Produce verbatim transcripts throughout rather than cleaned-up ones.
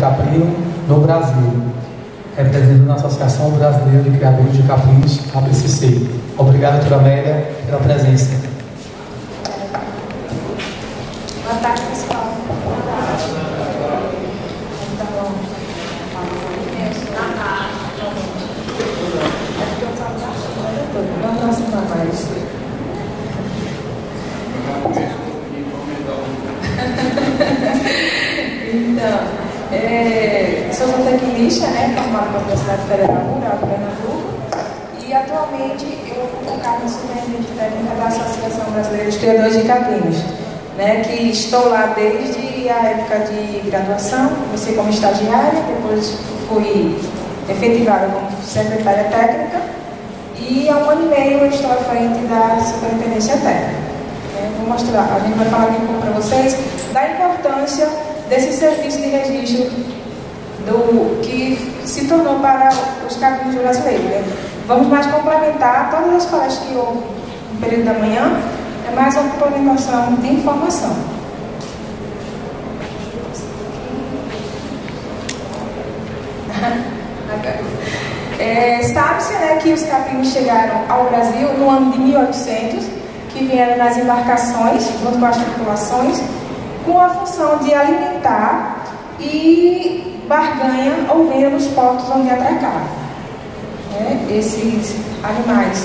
caprino no Brasil, representando a Associação Brasileira de Criadores de Caprinos, a B C C. Obrigado, doutora Amélia, pela presença. Boa tarde, pessoal. Vamos aproximar mais. Então, é, sou zootecnista, né, formada pela Universidade Federal Rural de Pernambuco, e atualmente eu ocupo o cargo de superintendente técnica da Associação Brasileira de Criadores de Caprinos, né, que estou lá desde a época de graduação. Comecei como estagiária, depois fui efetivada como secretária técnica, e há um ano e meio eu estou à frente da superintendência técnica. É, vou mostrar, a gente vai falar aqui um pouco para vocês da importância desse serviço de registro do, que se tornou para os caprinos brasileiros. Né? Vamos mais complementar todas as palestras que houve no período da manhã, é mais uma complementação de informação. É, sabe-se, né, que os caprinos chegaram ao Brasil no ano de mil e oitocentos, que vieram nas embarcações, junto com as tripulações, com a função de alimentar e barganha ou venda nos portos onde atracaram, né, esses animais.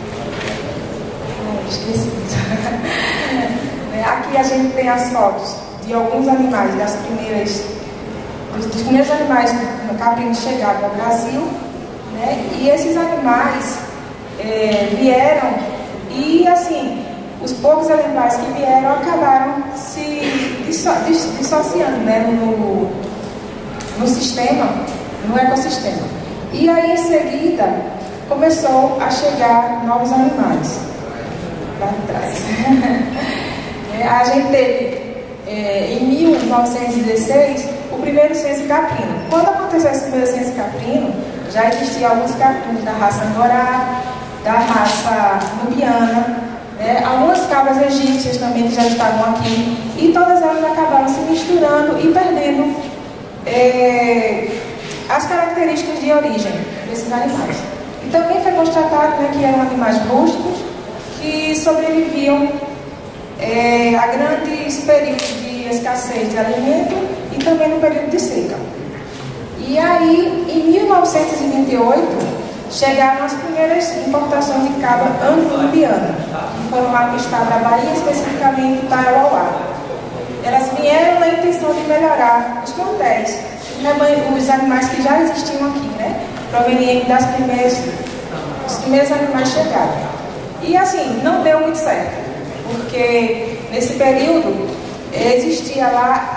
Ai, esqueci. Aqui a gente tem as fotos de alguns animais, das primeiras, dos, dos primeiros animais caprinos chegaram ao Brasil, né, e esses animais é, vieram e, assim, os poucos animais que vieram acabaram se disso, disso, dissociando, né, no, no sistema, no ecossistema. E aí, em seguida, começou a chegar novos animais lá atrás. A gente teve, é, em mil novecentos e dezesseis, o primeiro censo caprino. Quando aconteceu esse primeiro censo caprino, já existiam alguns caprinos da raça Angorá, da raça nubiana, né? Algumas cabras egípcias também que já estavam aqui, e todas elas acabaram se misturando e perdendo é, as características de origem desses animais. E também foi constatado, né, que eram animais rústicos que sobreviviam é, a grandes períodos de escassez de alimento e também no período de seca. E aí, em mil novecentos e vinte e oito, chegaram as primeiras importações de cabra anglo-nubiana, que foram lá para o estado da Bahia, especificamente Tarauá. Elas vieram na intenção de melhorar os plantéis, os animais que já existiam aqui, né, provenientes das primeiras, dos primeiros animais chegados. E assim, não deu muito certo, porque nesse período existia lá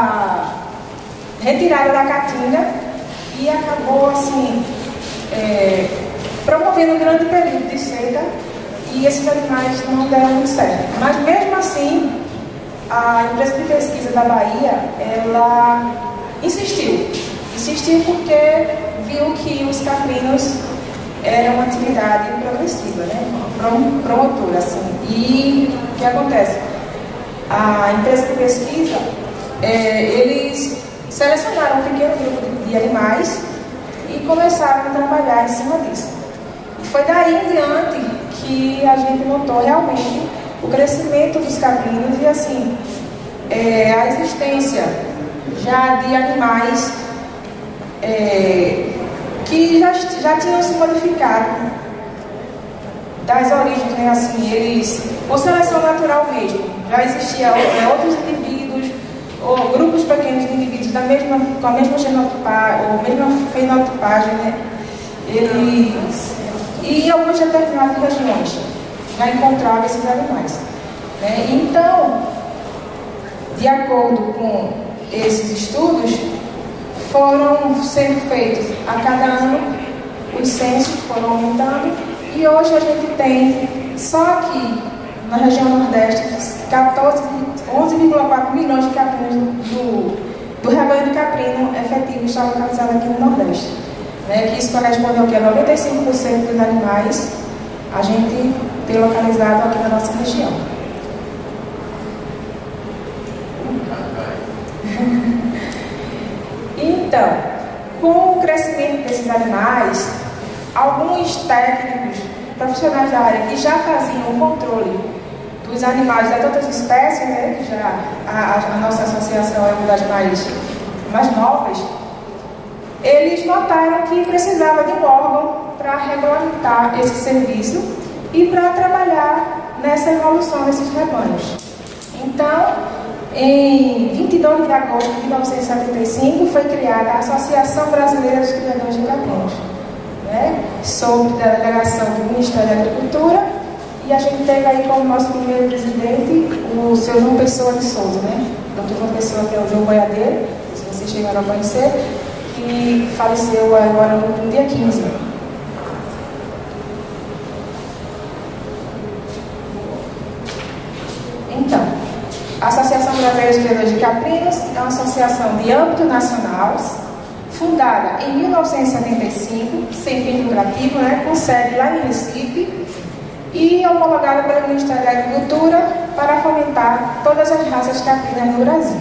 a retirada da caatinga e acabou assim é, promovendo um grande período de seca, e esses animais não deram muito certo. Mas mesmo assim, a empresa de pesquisa da Bahia, ela insistiu, insistiu porque viu que os caprinos eram uma atividade progressiva, né? Promotora, assim. E o que acontece? A empresa de pesquisa, é, eles selecionaram um pequeno grupo de, de animais e começaram a trabalhar em cima disso. E foi daí em diante que a gente notou realmente o crescimento dos caprinos e, assim, é, a existência já de animais é, que já, já tinham se modificado das origens, né, assim, eles, por seleção natural mesmo, já existiam é, outros indivíduos, ou grupos pequenos de indivíduos da mesma, com a mesma genotipagem, ou mesma fenotipagem, né, eles, e em algumas determinadas regiões já encontravam esses animais, né. Então, de acordo com esses estudos, foram sendo feitos a cada ano, os censos foram aumentando, e hoje a gente tem, só aqui na região Nordeste, onze vírgula quatro milhões de caprinos do, do rebanho de caprino efetivo está localizado aqui no Nordeste. Né, que isso corresponde ao que? noventa e cinco por cento dos animais a gente tem localizado aqui na nossa região. Então, com o crescimento desses animais, alguns técnicos, profissionais da área que já faziam o controle dos animais de tantas espécies, né, que já a, a nossa associação é uma das mais, mais novas, eles notaram que precisava de um órgão para regulamentar esse serviço e para trabalhar nessa evolução desses rebanhos. Então, em vinte e dois de agosto de mil novecentos e setenta e cinco, foi criada a Associação Brasileira dos Criadores de Caprinos, né, sob a delegação do Ministério da Agricultura, e a gente teve aí como nosso primeiro presidente o seu João Pessoa de Souza, né, doutor João Pessoa, que é o João Boiadeiro, se vocês chegaram a conhecer, que faleceu agora no dia quinze. Então, a Associação Brasileira dos Criadores de Caprinos é uma associação de âmbito nacional, fundada em mil novecentos e setenta e cinco, sem fim lucrativo, né, com sede lá em Recife, e homologada pelo Ministério da Agricultura para fomentar todas as raças caprinas no Brasil.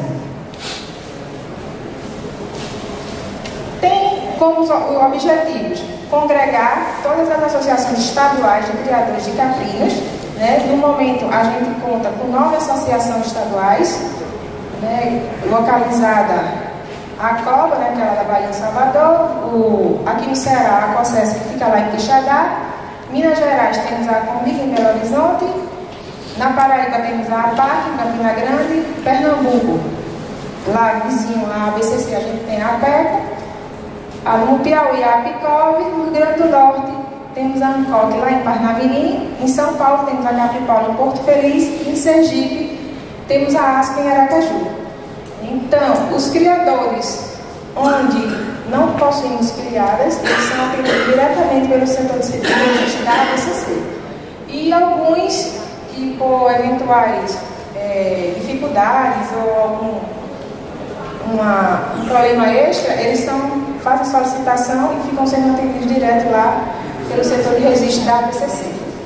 Tem como objetivos congregar todas as associações estaduais de criadores de caprinos. Né? No momento, a gente conta com nove associações estaduais, né, localizada a COBA, né, que é da Bahia de Salvador, o, aqui no Ceará, a COSES, que fica lá em Quixadá. Minas Gerais temos a Comic em Belo Horizonte, na Paraíba temos a APAC em Campina Grande, Pernambuco, lá vizinho a A B C C, a gente tem a APECO, no Piauí a APICOV, no Rio Grande do Norte temos a ANCOC lá em Parnamirim, em São Paulo temos a Capripaulo em Porto Feliz, e em Sergipe temos a ASCA em Aracaju. Então, os criadores onde não possuímos criadas, eles são atendidos diretamente pelo setor de registro da A B C C. E alguns que, por eventuais é, dificuldades ou algum uma, um problema extra, eles são, fazem solicitação e ficam sendo atendidos direto lá pelo setor de registro da A B C C.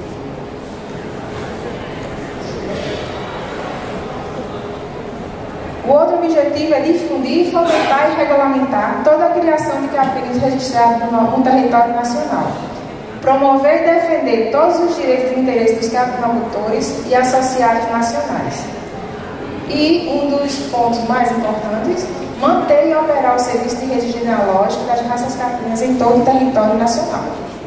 O outro objetivo é difundir, fomentar e regulamentar toda a criação de caprinos registrados no, no território nacional. Promover e defender todos os direitos e interesses dos caprinocultores e associados nacionais. E um dos pontos mais importantes, manter e operar o serviço de registro genealógico das raças caprinas em todo o território nacional.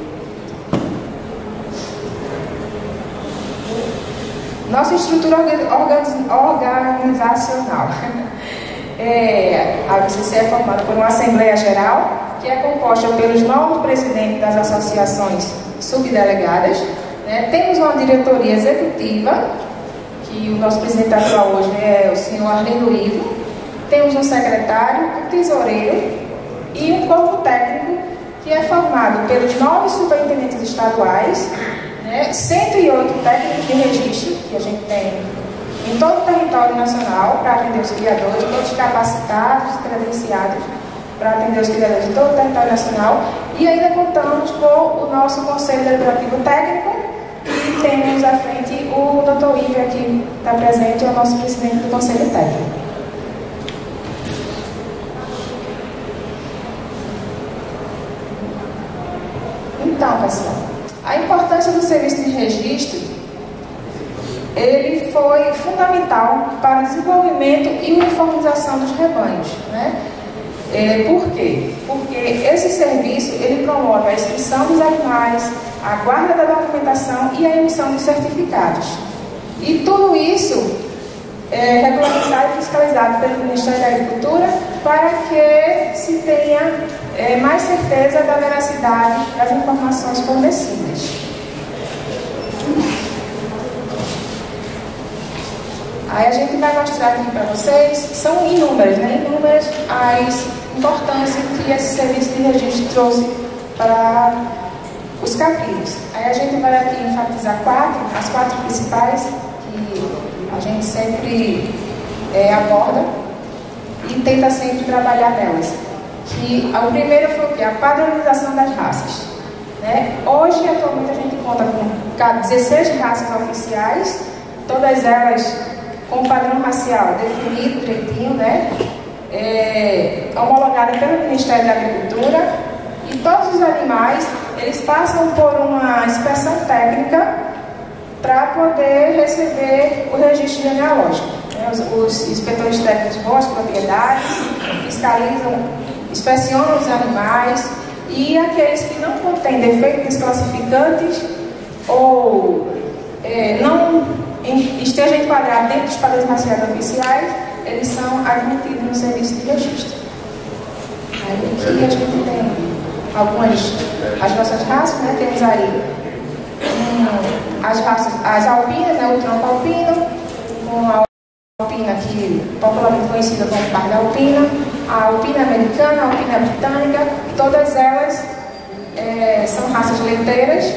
Nossa estrutura organizacional. É, a A B C C é formada por uma Assembleia Geral, que é composta pelos novos presidentes das associações subdelegadas. Né? Temos uma diretoria executiva, que o nosso presidente atual hoje é o senhor Arlindo Ivo. Temos um secretário, um tesoureiro e um corpo técnico, que é formado pelos nove superintendentes estaduais, né, cento e oito técnicos de registro que a gente tem em todo o território nacional para atender os criadores, todos capacitados, credenciados para atender os criadores de todo o território nacional, e ainda contamos com o nosso Conselho Deliberativo Técnico, e temos à frente o doutor Iver, que está presente, é o nosso presidente do Conselho Técnico. Então, pessoal, a importância do serviço de registro, ele foi fundamental para o desenvolvimento e uniformização dos rebanhos, né? É, por quê? Porque esse serviço, ele promove a inscrição dos animais, a guarda da documentação e a emissão de certificados. E tudo isso é regulamentado e fiscalizado pelo Ministério da Agricultura para que se tenha é, mais certeza da veracidade das informações fornecidas. Aí a gente vai mostrar aqui para vocês, são inúmeras, né? Inúmeras as importâncias que esse serviço de registro trouxe para os caprinos. Aí a gente vai aqui enfatizar quatro, as quatro principais que a gente sempre é, aborda e tenta sempre trabalhar nelas. Que o primeiro foi o quê? A padronização das raças. Né? Hoje, atualmente, a gente conta com dezesseis raças oficiais, todas elas com padrão racial definido direitinho, né? é, homologada pelo Ministério da Agricultura, e todos os animais eles passam por uma inspeção técnica para poder receber o registro genealógico. Né? Os, os inspetores técnicos vão às propriedades, fiscalizam, inspecionam os animais, e aqueles que não contêm defeitos classificantes ou é, não em, estejam enquadrados dentro dos padrões raciais oficiais, eles são admitidos no serviço de registro. Aí aqui a gente tem algumas, as nossas raças, né? Temos aí um, as raças, as alpinas, né? O tronco alpino, com a alpina que popularmente conhecida como parda alpina, a alpina americana, a alpina britânica, todas elas é, são raças leiteiras.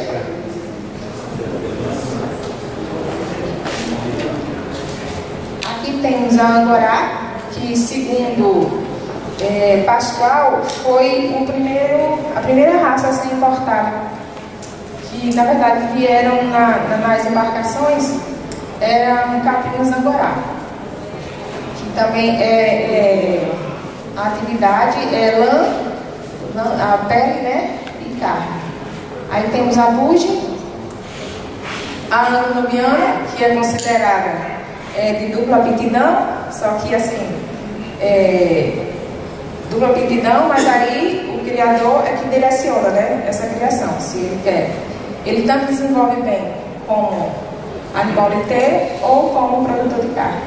Aqui temos a angorá, que segundo é, Pascoal foi o primeiro, a primeira raça a ser importada, que na verdade vieram na, na, nas embarcações, eram caprinos angorá, que também é, é a atividade é lã, lã, a pele, né, e carne. Aí temos a buge, a anglo-nubiana, que é considerada é, de dupla aptidão, só que assim, é, dupla aptidão, mas aí o criador é que direciona, né, essa criação, se ele quer. Ele tanto desenvolve bem como animal leiteiro ou como produtor de carne.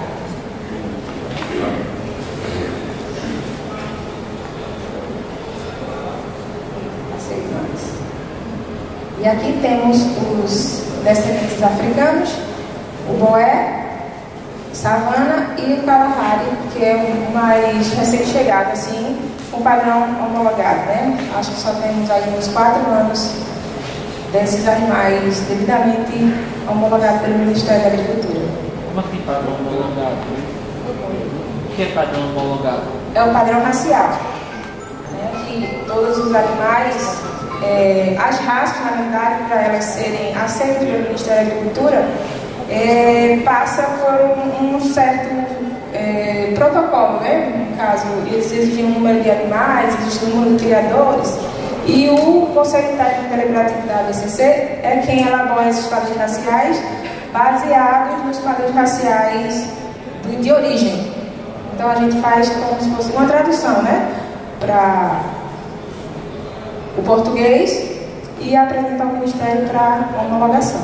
E aqui temos os descendentes africanos, o boé, savana e o kalahari, que é o mais recém-chegado, assim, com padrão homologado, né? Acho que só temos aí uns quatro anos desses animais devidamente homologados pelo Ministério da Agricultura. Como assim padrão homologado? O que é padrão homologado? É o padrão racial, né? Que todos os animais, é, as raças, na verdade, para elas serem aceitas pelo Ministério da Agricultura, é, passa por um, um certo é, protocolo, né? No caso, eles exigem um número de animais, existe um número de criadores, e o Conselho Técnico Deliberativo da A B C C é quem elabora esses padrões raciais baseados nos padrões raciais de, de origem. Então a gente faz como se fosse uma tradução, né, para o português e apresenta ao Ministério para homologação.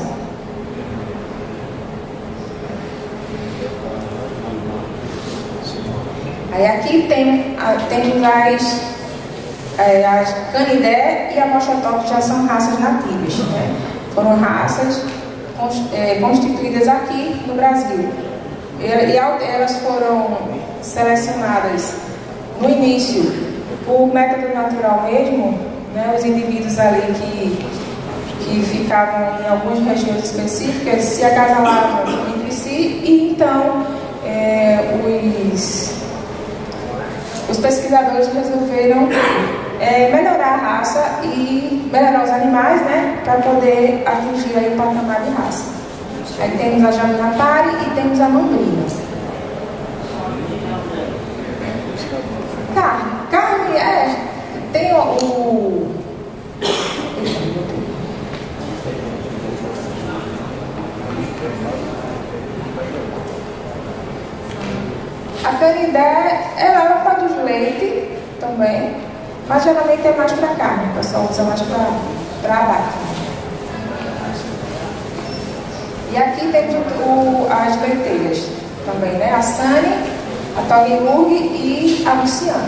Aí aqui tem, temos as, as canidé e a mochotó, que já são raças nativas, né? Foram raças constituídas aqui no Brasil. E elas foram selecionadas no início por método natural mesmo, né? Os indivíduos ali que, que ficavam em algumas regiões específicas se acasalavam entre si, e então é, os, os pesquisadores resolveram é, melhorar a raça e melhorar os animais, né? Para poder atingir aí o patamar de raça. Aí temos a Jaminapari e temos a Mambrina. Carne. Carne é... Tem o... o a canidé, ela produz leite também, mas geralmente é mais para carne. O pessoal usa mais para abate. E aqui temos o, o, as leiteiras também, né? A Sani, a Toggenburg e a Luciana.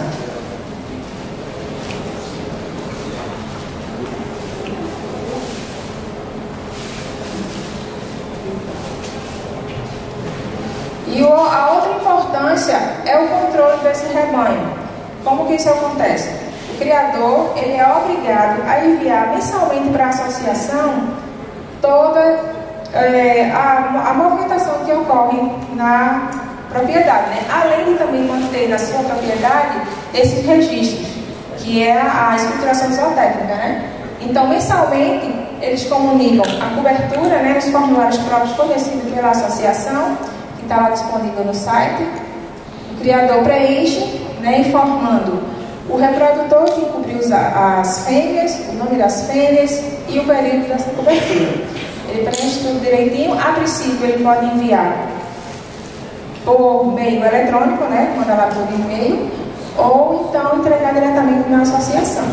E o, a outra importância é o controle desse rebanho. Como que isso acontece? O criador, ele é obrigado a enviar mensalmente para a associação toda É, a, a movimentação que ocorre na propriedade, né? Além de também manter na sua propriedade esses registros, que é a, a escrituração zootécnica, né? Então, mensalmente, eles comunicam a cobertura, né, nos formulários próprios fornecidos pela associação, que está lá disponível no site. O criador preenche, né, informando o reprodutor que cobriu as fêmeas, o nome das fêmeas e o período dessa cobertura. Ele preenche tudo direitinho. A princípio, ele pode enviar por meio eletrônico, né, mandar lá por e-mail, ou então entregar diretamente na associação.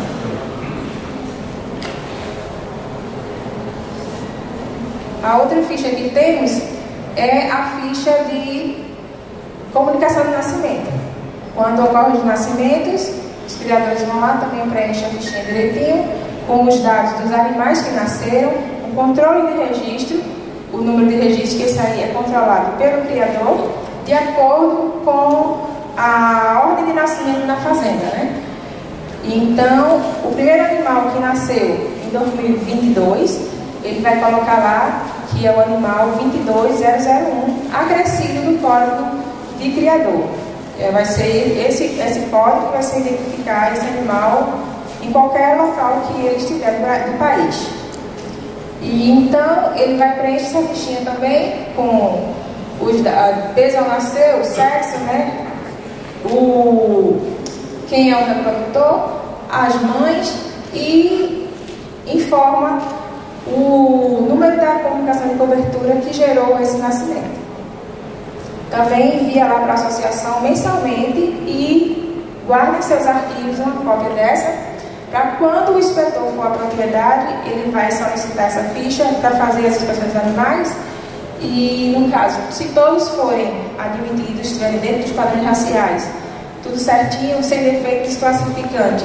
A outra ficha que temos é a ficha de comunicação de nascimento. Quando ocorrem os nascimentos, os criadores vão lá, também preenchem a fichinha direitinho, com os dados dos animais que nasceram, o controle de registro, o número de registro, que esse aí é controlado pelo criador, de acordo com a ordem de nascimento na fazenda, né? Então, o primeiro animal que nasceu em dois mil e vinte e dois, ele vai colocar lá que é o animal vinte e dois zero zero um, acrescido do código de criador. É, vai ser esse, esse código que vai ser identificar esse animal em qualquer local que ele estiver do, do país. E então ele vai preencher essa fichinha também com os dados, peso ao nascer, o sexo, né? O, quem é o reprodutor, as mães, e informa o número da comunicação de cobertura que gerou esse nascimento. Também envia lá para a associação mensalmente e guarda em seus arquivos uma cópia dessa, para quando o inspetor for à propriedade, ele vai solicitar essa ficha para fazer as inspeções dos animais. E, no caso, se todos forem admitidos, estiverem dentro dos padrões raciais, tudo certinho, sem defeitos classificantes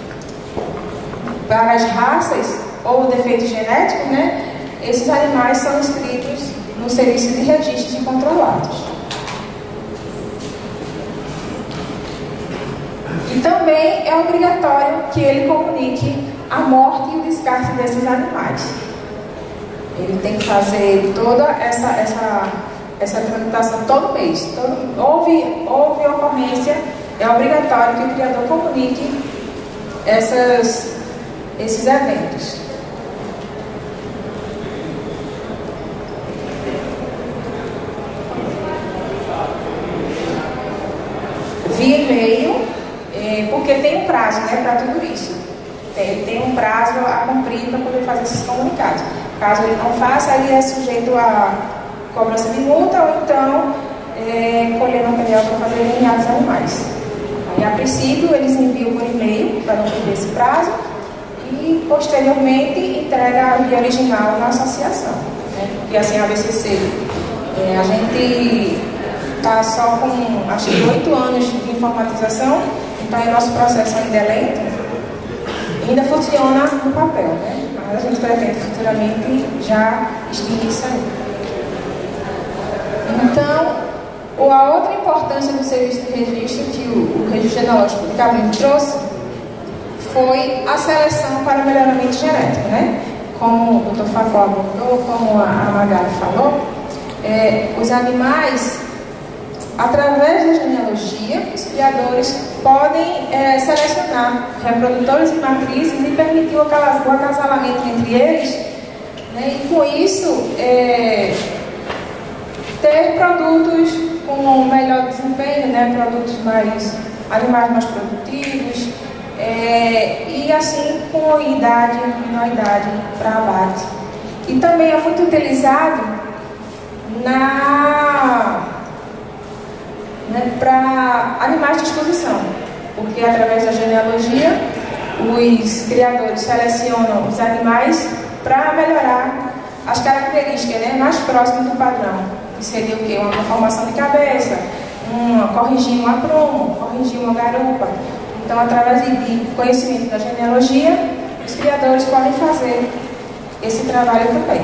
para as raças ou defeitos genéticos, né? Esses animais são inscritos no serviço de registros e controlados. E também é obrigatório que ele comunique a morte e o descarte desses animais. Ele tem que fazer toda essa, essa, essa tramitação todo mês. Todo, houve, houve ocorrência, é obrigatório que o criador comunique essas, esses eventos. Via e-mail, é, porque tem um prazo, né, para tudo isso. Tem, tem um prazo a cumprir para poder fazer esses comunicados. Caso ele não faça, ele é sujeito a cobrança de multa ou então é, colher material para fazer D N A dos animais. Aí, a princípio, eles enviam por e-mail para não perder esse prazo e, posteriormente, entrega a via original na associação. Né? Porque, assim, a A B C C, é, a gente está só com, acho que, oito anos de informatização, então, o nosso processo ainda é lento, ainda funciona no papel, né? A gente pretende futuramente já extinguir isso aí. Então, a outra importância do serviço de registro que o, o registro genealógico de Cabrinho trouxe foi a seleção para melhoramento genético, né? Como o doutor Facó abordou, como a, a Magali falou, é, os animais, através da genealogia, os criadores podem é, selecionar reprodutores e matrizes e permitir o acasalamento entre eles, né? E com isso é, ter produtos com melhor desempenho, né? Produtos mais, animais mais produtivos, é, e assim com idade, menor idade para abate. E também é muito utilizado na Né, para animais de exposição, porque através da genealogia os criadores selecionam os animais para melhorar as características, né, mais próximas do padrão, que seria o quê? Uma formação de cabeça, uma, corrigir um aprumo, corrigir uma garupa. Então, através de conhecimento da genealogia, os criadores podem fazer esse trabalho também.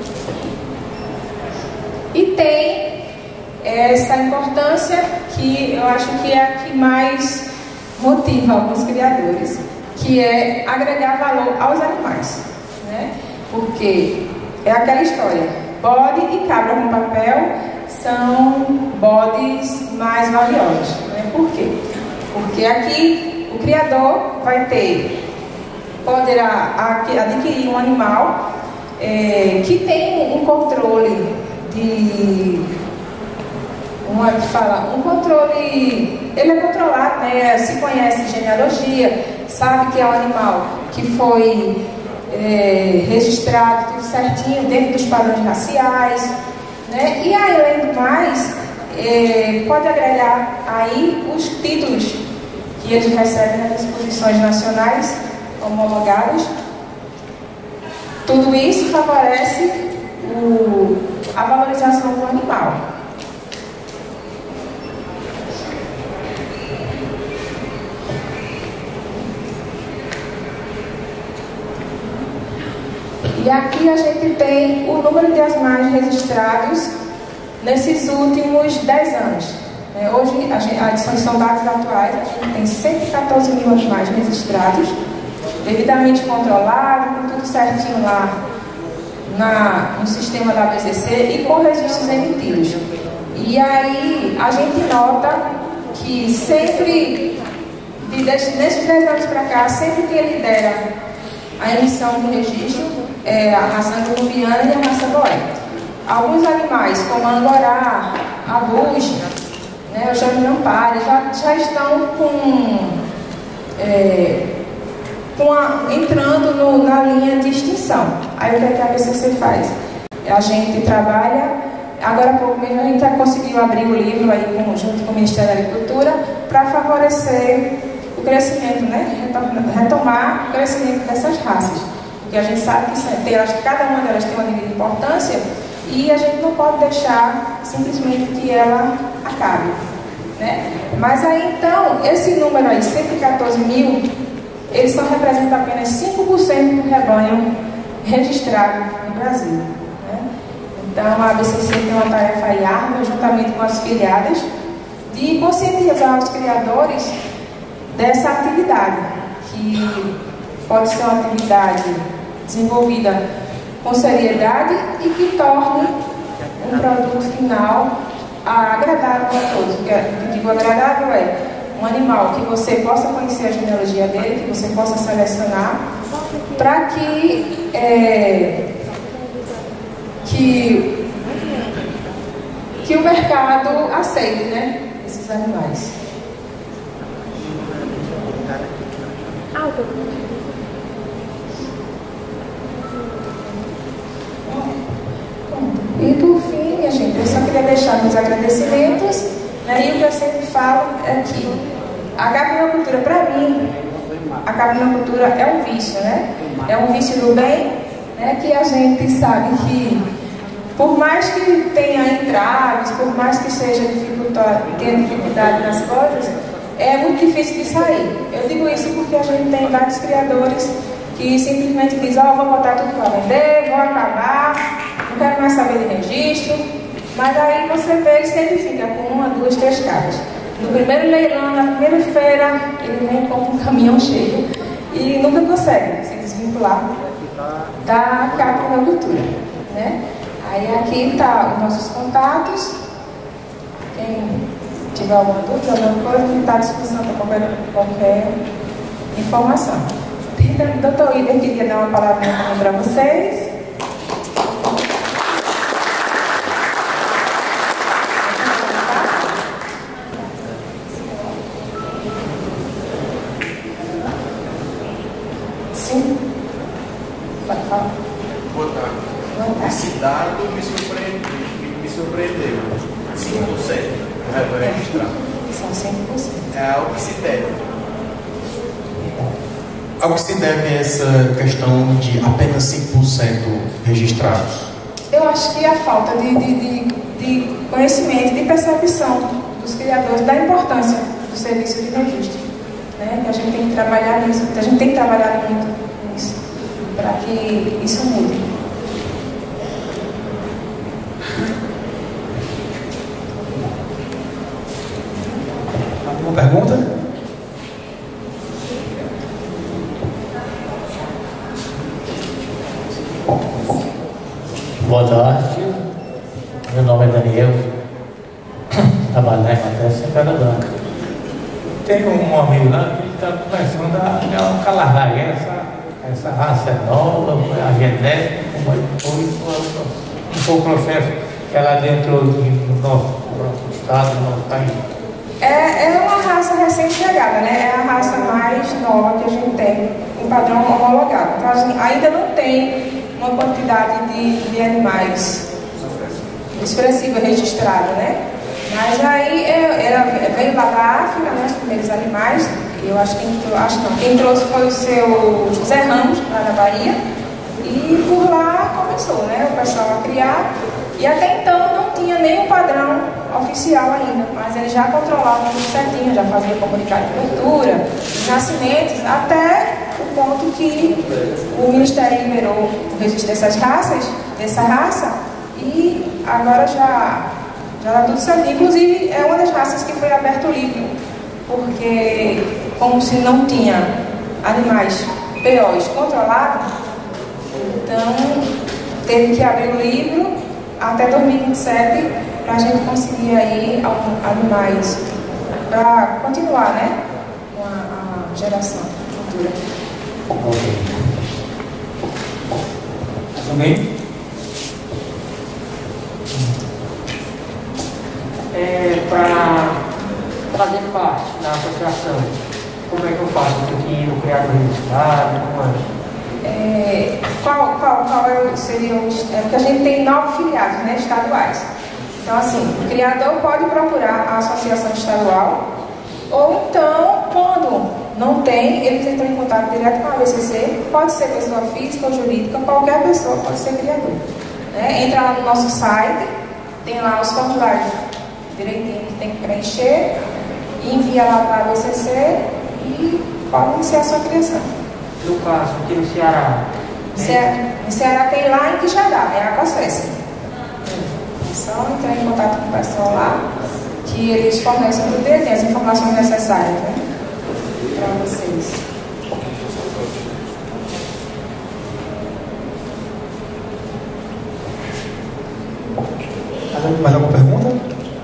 E tem essa importância que eu acho que é a que mais motiva alguns criadores, que é agregar valor aos animais, né? Porque é aquela história, bode e cabra com papel são bodes mais valiosos, né? Por quê? Porque aqui o criador vai ter, poderá adquirir um animal é, que tem um controle de uma que fala, um controle, ele é controlado, né? Se conhece genealogia, sabe que é um animal que foi é, registrado tudo certinho dentro dos padrões raciais, né? E aí, além do mais, é, pode agregar aí os títulos que eles recebem nas exposições nacionais homologadas. Tudo isso favorece o, a valorização do animal. E aqui a gente tem o número de animais registrados nesses últimos dez anos. Hoje, a gente, a, são dados atuais, a gente tem cento e quatorze mil animais registrados, devidamente controlados, com tudo certinho lá na, no sistema da A B C C e com registros emitidos. E aí a gente nota que sempre, de, nesses dez anos para cá, sempre que ele lidera a emissão do registro, é a raça andaluviana e a raça boé. Alguns animais, como a angorá, a bucha, né, o jamiampara, já, já estão com, é, com a, entrando no, na linha de extinção. Aí o que, é que a A B C C faz? A gente trabalha, agora há pouco mesmo a gente já conseguiu abrir o livro aí com, junto com o Ministério da Agricultura para favorecer o crescimento, né, retomar o crescimento dessas raças. Porque a gente sabe que tem, elas, cada uma delas tem uma devida importância e a gente não pode deixar simplesmente que ela acabe, né? Mas aí então, esse número aí, cento e quatorze mil, eles só representam apenas cinco por cento do rebanho registrado no Brasil, né? Então a A B C C tem uma tarefa aí árdua, juntamente com as filiadas, de conscientizar os criadores dessa atividade, que pode ser uma atividade desenvolvida com seriedade e que torne um produto final agradável a todos. O que eu digo agradável é um animal que você possa conhecer a genealogia dele, que você possa selecionar, para que, é, que, que o mercado aceite, né, esses animais. E por fim, minha gente, eu só queria deixar meus agradecimentos, né, e o que eu sempre falo é que a caprinocultura, para mim, a caprinocultura é um vício, né? É um vício do bem, né, que a gente sabe que, por mais que tenha entraves, por mais que seja dificuldade, tenha dificuldade nas coisas, é muito difícil de sair. Eu digo isso porque a gente tem vários criadores que simplesmente dizem, ó, oh, vou botar tudo para vender, vou acabar, não quero mais saber de registro. Mas aí você vê, ele sempre fica com uma, duas, três cartas. No primeiro leilão, na primeira feira, ele vem com um caminhão cheio e nunca consegue se desvincular da caprinocultura, né? Aí aqui tá os nossos contatos. Quem tiver alguma dúvida, alguma coisa, está à disposição para qualquer, qualquer informação. doutor Ida queria dar uma palavrinha também para vocês. Sim. Pode falar. Boa tarde. Boa tarde. Esse dado me surpreendeu. Me surpreendeu. cinco por cento. Vai registrar. São cinco por cento. É ao que se deve. Ao que se deve essa questão de apenas cinco por cento registrados? Eu acho que a falta de, de, de, de conhecimento, de percepção dos criadores da importância do serviço de registro, né? Que a gente tem que trabalhar nisso, a gente tem que trabalhar muito nisso, para que isso mude. Alguma pergunta? Boa tarde, meu nome é Daniel, trabalho na Emates em Pedra Branca. Tem um amigo lá que está começando a calarrar essa, essa raça nova, a genética, como é que foi, foi um pouco o processo que ela adentrou no nosso estado, no nosso país. É, é uma raça recém-chegada, né? É a raça mais nova que a gente tem, um padrão homologado. Então, a gente ainda não tem uma quantidade de, de animais expressiva registrada, né? Mas aí é, ela veio lá da África, né? Os primeiros animais. Eu acho que quem, acho não, quem trouxe foi o seu José Ramos, lá na Bahia. E por lá começou, né? O pessoal a criar. E até então não tinha nenhum padrão oficial ainda, mas eles já controlavam tudo certinho, já faziam comunicado de cultura, nascimentos, até o ponto que o Ministério liberou o registro dessas raças, dessa raça, e agora já já está tudo certo. Inclusive é uma das raças que foi aberto o livro, porque como se não tinha animais P Os controlados, então teve que abrir o livro até dois mil e vinte e sete, para a gente conseguir aí animais para continuar, né, com a, a geração futura. Alguém? É, para fazer parte da associação, como é que eu faço? Eu tenho que ir no criador registrado, como é? É, qual, qual, qual é o, seria o, é porque a gente tem nove filiados, né, estaduais. Então, assim, o criador pode procurar a associação estadual, ou então, quando não tem, eles entram em contato direto com a A B C C, pode ser pessoa física ou jurídica, qualquer pessoa pode ser criador. Né? Entra lá no nosso site, tem lá os formulários direitinho que tem que preencher, envia lá para a A B C C e pode iniciar a sua criação. No caso, aqui no Ceará. Né? No Ceará tem lá em Quixadá, é a Aquacesse. É só entrar em contato com o pessoal lá, que eles fornecem tudo e as informações necessárias, né, para vocês. Mais alguma pergunta?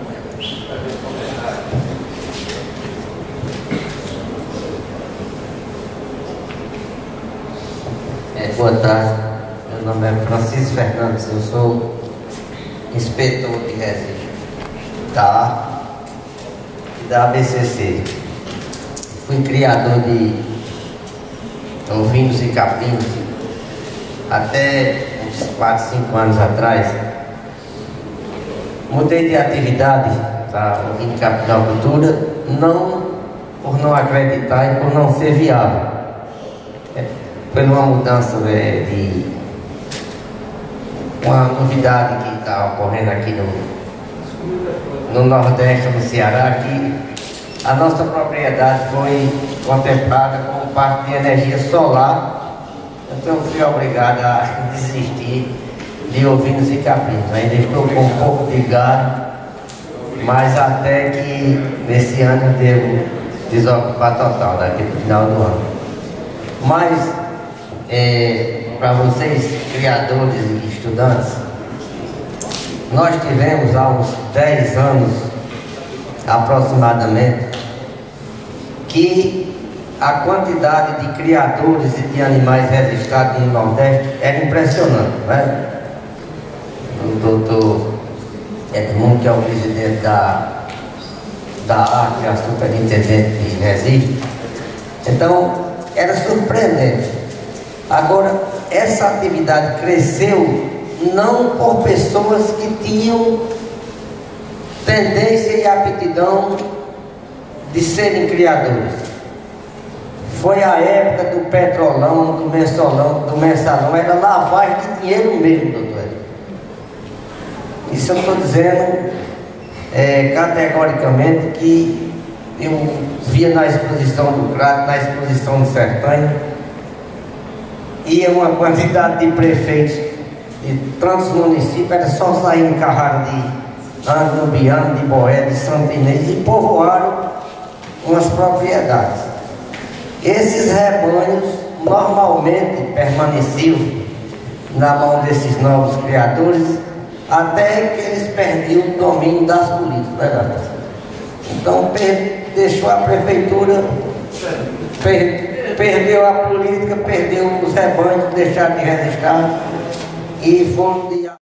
Boa tarde, meu nome é Francisco Fernandes, eu sou inspetor de registro da, da A B C C. Fui criador de ovinos e caprinos até uns quatro, cinco anos atrás. Mudei de atividade para ovino e caprinocultura, não por não acreditar e por não ser viável. Foi uma mudança de, de uma novidade que está ocorrendo aqui no, no Nordeste, no Ceará, que a nossa propriedade foi contemplada como parte de energia solar, então eu fui obrigado a desistir de ovinos e caprinos. Ainda estou com um pouco de gado, mas até que nesse ano eu devo desocupar total, daqui para o final do ano. Mas É, para vocês, criadores e estudantes, nós tivemos há uns dez anos aproximadamente que a quantidade de criadores e de animais registrados no Nordeste era impressionante, né? O doutor Edmundo, que é o presidente da, da A R C, a superintendente de registro, então era surpreendente. Agora, essa atividade cresceu não por pessoas que tinham tendência e aptidão de serem criadores. Foi a época do petrolão, do mensalão, do mensalão, era lavagem de dinheiro mesmo, doutor. Isso eu estou dizendo é, categoricamente que eu via na exposição do Crato, na exposição do Sertânia, ia uma quantidade de prefeitos de tantos municípios, era só sair em carrado de Anglo-Biano, de Boé, de Santo Inês, e povoaram umas propriedades. Esses rebanhos normalmente permaneciam na mão desses novos criadores até que eles perdiam o domínio das políticas, né? Então per deixou a prefeitura, per perdeu a política, perdeu os rebanhos, deixaram de registrar e foram de